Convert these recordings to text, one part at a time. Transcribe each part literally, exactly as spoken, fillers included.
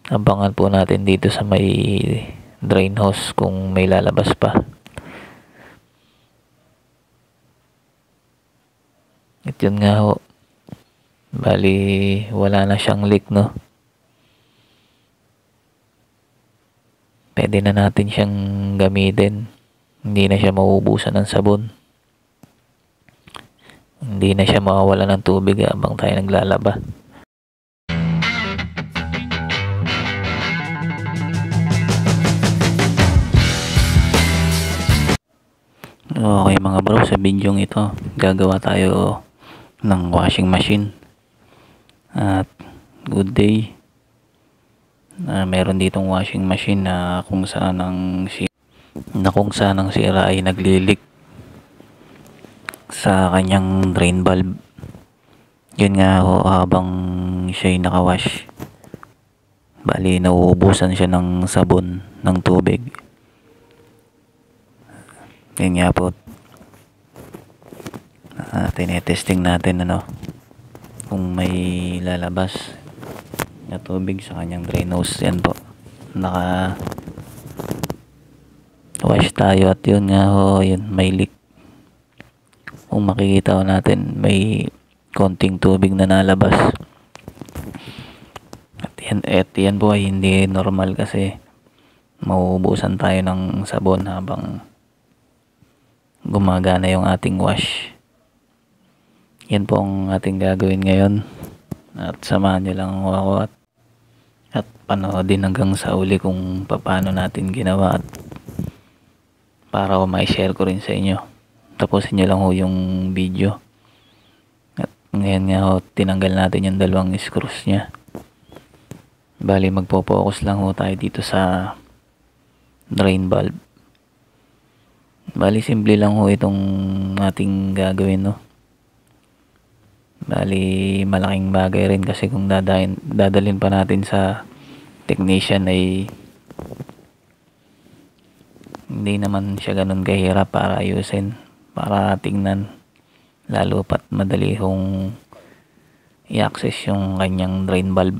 Abangan po natin dito sa may drain hose kung may lalabas pa. At yun nga ho, bali wala na siyang leak, no. Pwede na natin siyang gamitin, hindi na siya mauubusan ng sabon, hindi na siya mawawala ng tubig habang tayo naglalaba. Okay mga bro, sa video ito gagawa tayo ng washing machine. At good day. Uh, meron ditong washing machine na kung saan ang si na kung saan ang sira ay naglilik sa kanyang drain valve. Yun nga ho, habang siya ay nakawash, bali nauubusan siya ng sabon, ng tubig. Yun nga po, uh, tinetesting natin ano kung may lalabas na tubig sa kanyang drain hose. Yan po, naka wash tayo at yun nga ho, yun may leak. Kung makikita ho natin, may konting tubig na nalabas. At yan, at yan po ay hindi normal kasi mauubusan tayo ng sabon habang gumagana yung ating wash. Yan po ang ating gagawin ngayon. At samahan nyo lang ako at, at panoodin hanggang sa uli kung paano natin ginawa, at para ko ma-share ko rin sa inyo. Tapusin nyo lang ho yung video. At ngayon nga ho, tinanggal natin yung dalawang screws nya. Bali magpo-focus lang ho tayo dito sa drain valve. Bali simple lang ho itong ating gagawin, no. Bali malaking bagay rin kasi kung dadahin, dadalhin pa natin sa technician ay hindi naman siya ganun kahirap para ayusin, para tingnan, lalo pat madali kong i-access yung kanyang drain valve.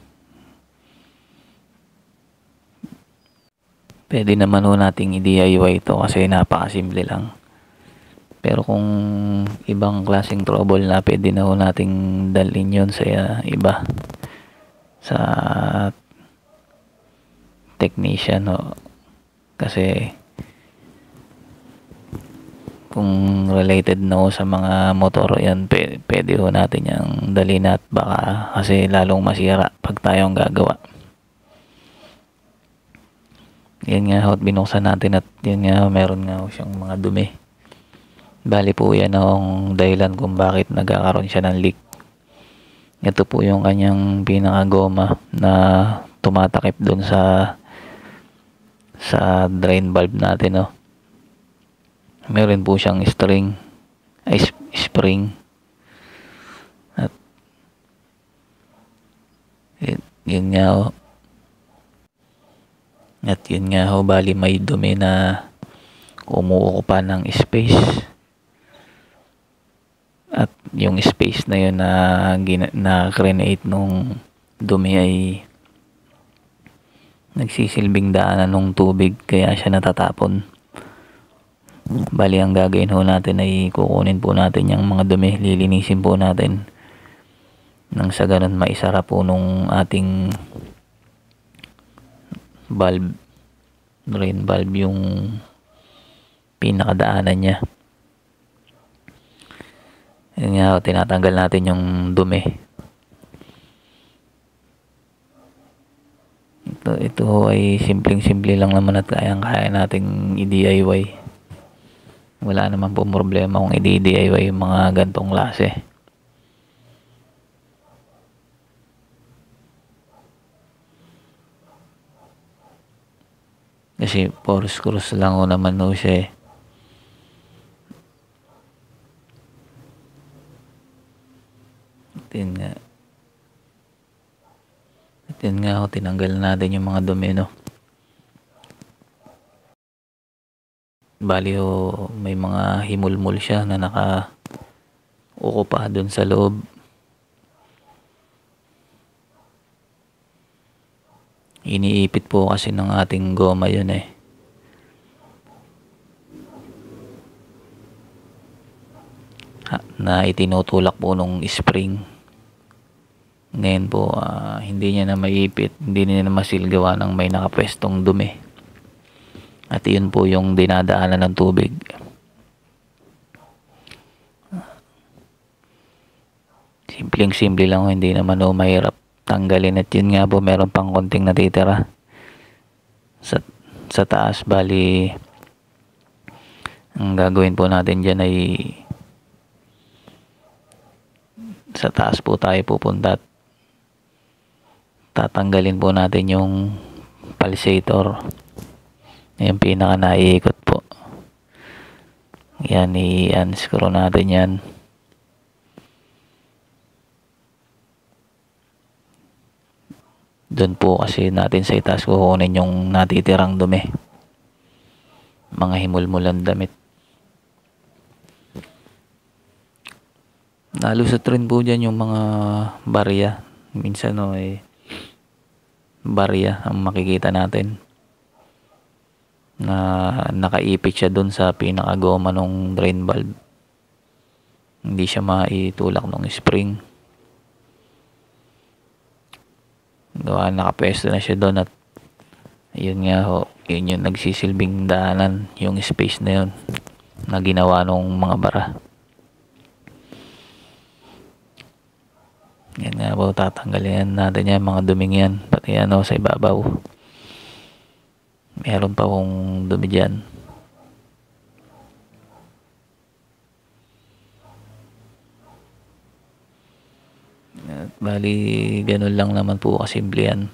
Pwede naman ho nating i-D I Y ito kasi napakasimple lang. Pero kung ibang klaseng trouble na, pwede na ho nating dalhin yun sa uh, iba, sa technician ho. Kasi kung related na ho sa mga motor, yan pwede, pwede ho natin yung dalhin, at baka kasi lalong masira pag tayong gagawa. Yan nga ho, binuksan natin at yan nga ho, meron nga ho siyang mga dumi. Bali po yan ang dahilan kung bakit nagkakaroon siya ng leak. Ito po yung kanyang pinakagoma na tumatakip doon sa sa drain valve natin, no. Meron po siyang string, ay spring. At yun, yun nga ho. At yun nga ho, bali may dumi na umuukupa ng space. At yung space na yun na, na create nung dumi ay nagsisilbing daanan ng tubig, kaya siya natatapon. Bali ang gagawin ho natin ay kukunin po natin yung mga dumi, lilinisin po natin nang sa ganun maisara po nung ating valve, drain valve, yung pinakadaanan niya. Yan nga, tinatanggal natin yung dumi. Ito, ito ay simpleng-simple lang naman at kayang-kaya nating i-D I Y. Wala naman po problema kung i-D I Y yung mga gantong klase. Kasi four screws lang ho naman ho siya eh. At yun nga. At yun nga ho, tinanggal natin yung mga dumi, no. Bali ho, may mga himulmul siya na naka uko pa dun sa loob. Iniipit po kasi ng ating goma yun eh. Ha, na itinutulak po nung spring. Ngayon po, uh, hindi niya na maiipit, hindi niya na masilgawa ng may nakapwestong dumi. At yun po yung dinadaanan ng tubig. Simpleng-simple lang, hindi naman o mahirap tanggalin. At yun nga po, meron pang konting natitira sa, sa taas. Bali, ang gagawin po natin dyan ay sa taas po tayo pupunta at tatanggalin po natin yung pulsator, yung pinaka naiikot po. Yan, i-unscrew natin yan. Doon po kasi natin sa itaas kukunin yung natitirang dumi, mga himulmulan damit. Nalusot rin po dyan yung mga barya. Minsan no eh, barya ang makikita natin na nakaipit siya dun sa pinakagoma ng drain valve. Hindi siya maitulak ng spring. Gawa nakapwesto na siya doon at yun nga ho, yun yung nagsisilbing daanan, yung space na yun na ginawa nung mga bara. Yan nga po, tatanggalin natin yan, mga duming yan, pati ano sa ibabaw. Meron pa kong dumi dyan. At bali, ganun lang naman po kasimple yan.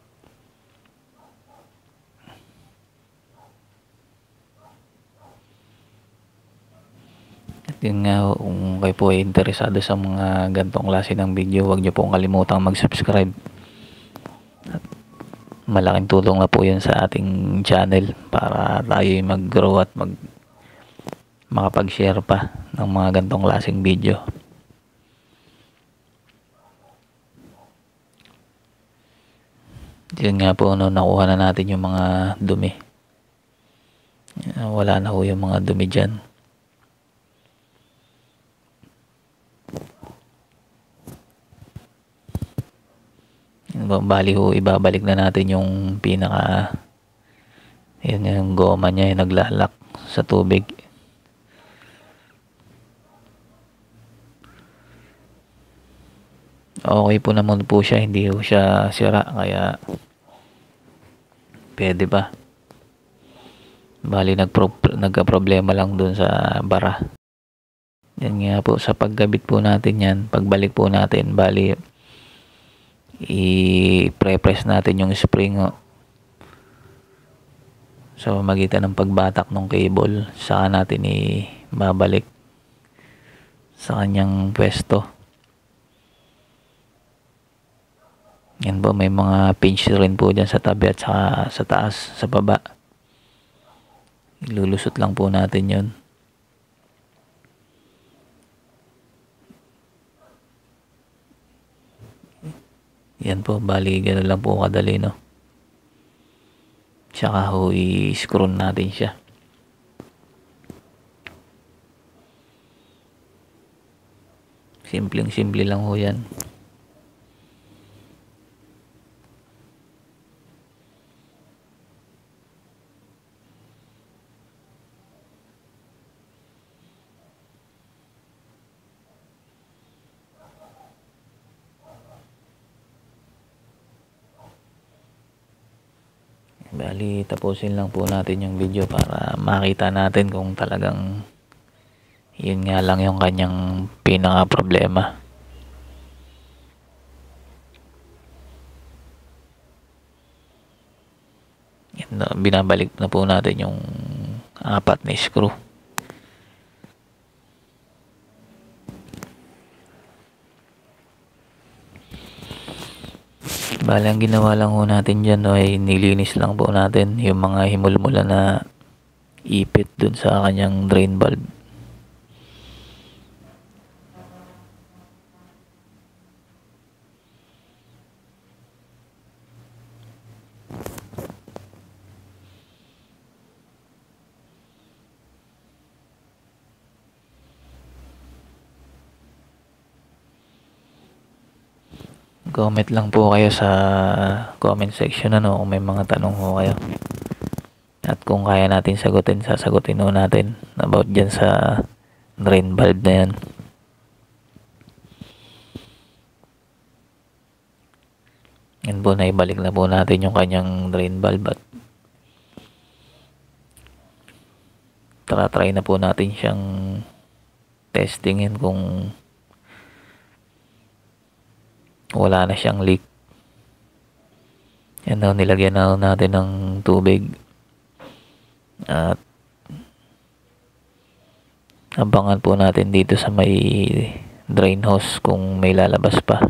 At yun nga, kung kayo po ay interesado sa mga gantong klase ng video, huwag nyo pong kalimutang mag-subscribe. At malaking tulong na po yun sa ating channel para tayo mag-grow at mag makapag-share pa ng mga gantong klaseng video. Yun nga po, no, nakuha na natin yung mga dumi. Wala na po yung mga dumi dyan. Bali ho, ibabalik na natin yung pinaka, yun yung goma niya yung naglalak sa tubig. Okay po naman po siya, hindi po siya sira, kaya pwede pa. Bali nagpro- nagka-problema lang dun sa bara. Yan nga po, sa paggabit po natin yan, pagbalik po natin, bali i-pre-press natin yung spring oh. So magitan ng pagbatak ng cable, saka natin i-babalik sa kanyang pwesto. Yan po, may mga pinch rin po dyan sa tabi at saka sa taas, sa baba. Ilulusot lang po natin yun. Yan po, bali gano'n lang po kadali, no. Tsaka ho, i-screw natin siya. Simpleng simple lang ho yan. Bali, tapusin lang po natin yung video para makita natin kung talagang yun nga lang yung kanyang pinaka problema. Yan na, binabalik na po natin yung apat na screw. Bali, ang ginawa lang po natin dyan no, ay nilinis lang po natin yung mga himulmula na ipit dun sa kanyang drain valve. Comment lang po kayo sa comment section ano kung may mga tanong ho kayo. At kung kaya natin sagutin, sasagutin ho natin about dyan sa drain valve na yan. Yan po, naibalik na po natin yung kanyang drain valve at try na po natin siyang testingin kung wala na siyang leak. Yan daw, nilagyan na natin ng tubig at abangan po natin dito sa may drain hose kung may lalabas pa.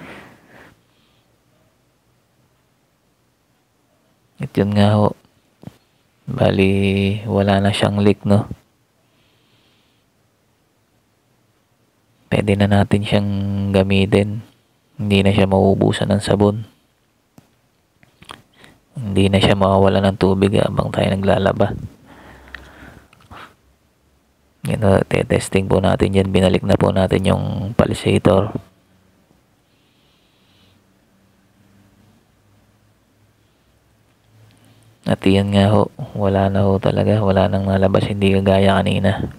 At yun nga ho, bali wala na siyang leak, no? Pwede na natin siyang gamitin. Hindi na siya mauubusan ng sabon. Hindi na siya mawawala ng tubig habang tayo naglalaba. Yan o, te-testing po natin yan. Binalik na po natin yung pulsator. At yan nga ho, wala na ho talaga. Wala nang nalabas, hindi kagaya kanina.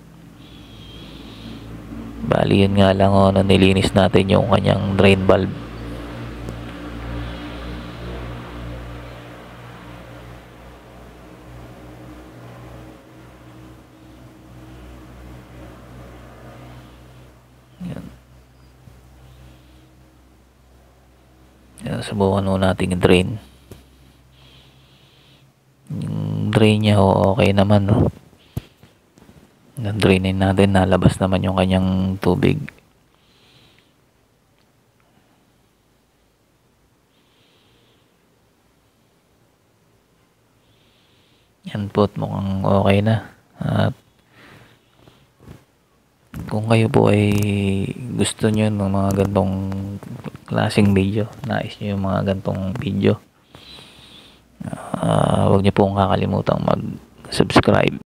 Bali yun nga lang ho, no, nilinis natin yung kanyang drain valve. Yan. Yan, subukan ho natin i-drain. Yung drain niya ho, okay naman, no? Na-drainin natin, nalabas naman yung kanyang tubig. Yan po, mukhang okay na. At kung kayo po ay gusto nyo ng mga gantong klaseng video, nais nyo yung mga gantong video, uh, huwag nyo pong kakalimutan mag subscribe